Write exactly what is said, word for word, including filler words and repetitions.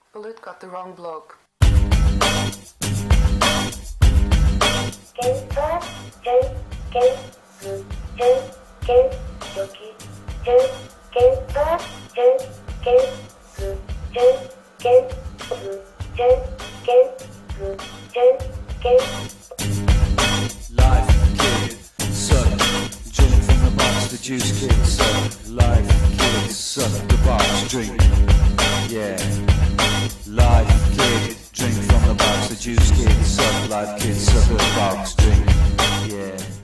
Balut got the wrong bloke. Life kid, suck, drink from the box, the juice kid, suck. Life kid, suck the box, drink. Yeah. Life kid, drink from the box, the juice kid, suck. Life kid, suck the box, drink. Yeah.